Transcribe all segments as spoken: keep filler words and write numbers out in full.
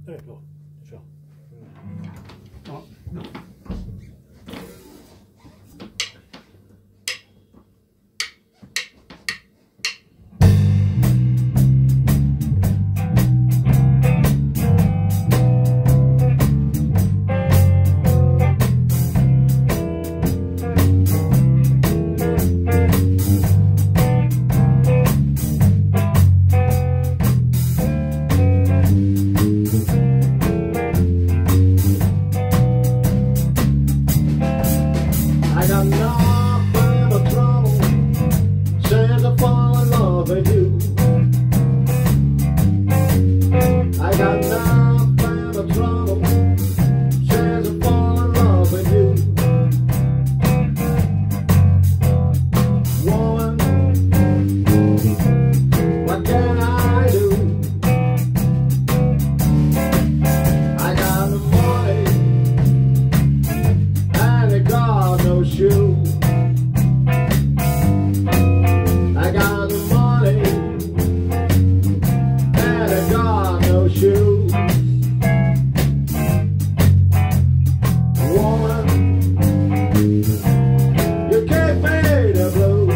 Eh, då. Kör. Ja. I got nothing but trouble since I fall in love with you. I got nothing but trouble since I fall in love with you. Woman, what can I do? I got the money and the God knows you. I got the money and the God knows you. Woman, you can't pay the blues.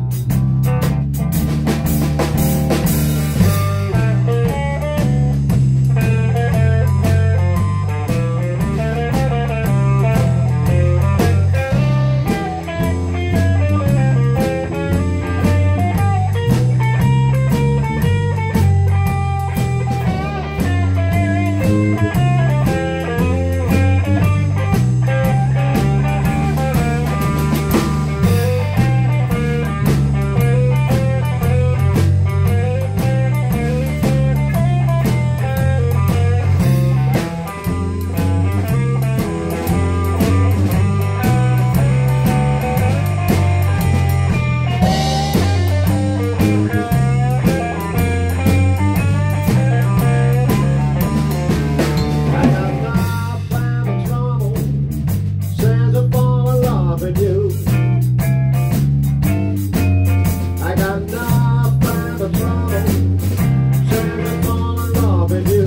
With you, I got nothing but trouble since I fall in love with you.